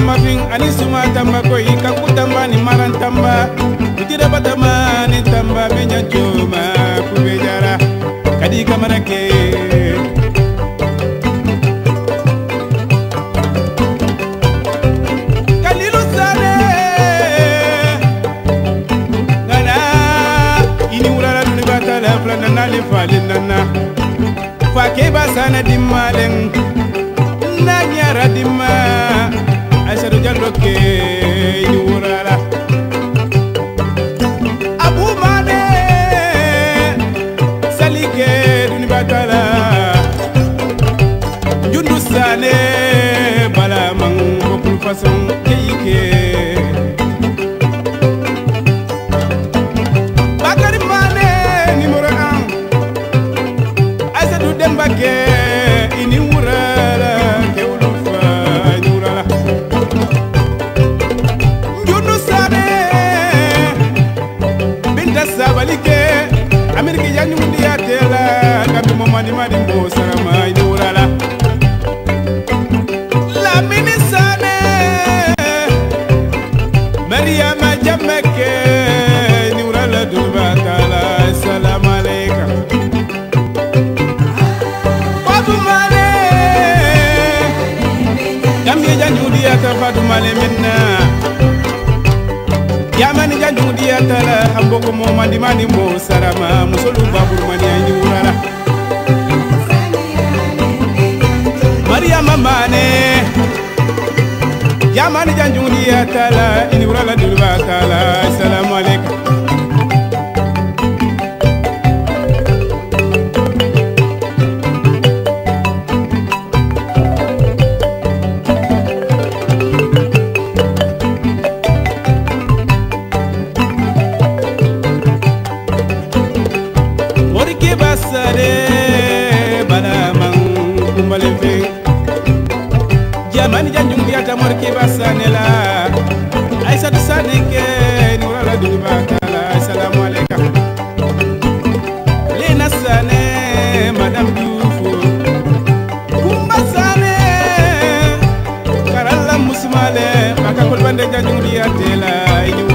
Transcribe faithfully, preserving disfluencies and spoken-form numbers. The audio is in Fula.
tamba fin ani suma tamba koy kanku tamba ni maran tamba utira batama ni tamba menya joma kubejara kadi kamarake kalilu sane ngana ini urara duni batala flana nale falinana fake basana dimalen nanyara dimma Aïssatou Diallo ke yurala Abou Mané salike duni batala Jundu Sané bala mang bokul façon keyike Bakary Mané numéro un Aïssatou Demba ke ini wurala ke ulufa yurala Jundu Sané Binta Sabalike Amerike yanyu ndiatela kambi momani madi mbo sarama yurala Lamine Sané Mariama Jameke yurala dubatala assalamu alaykum Fatou Mané Gambia janju diata Fatou Mané minna Yamani janju diata la amboko mo mandi mandi mo sarama musolu babur mani ayi urara Mariama Mané Yamani janju diata la ini urala dulbatala assalamu alaykum Basare balamang kumbalefe Jamani janjung diata morke basane la Aïssatou Sané ke nurala duni batala assalamu alaykum Lena Sané Madame Diouf Kumba Sané Karalla musmale maka kolbande janjung diatela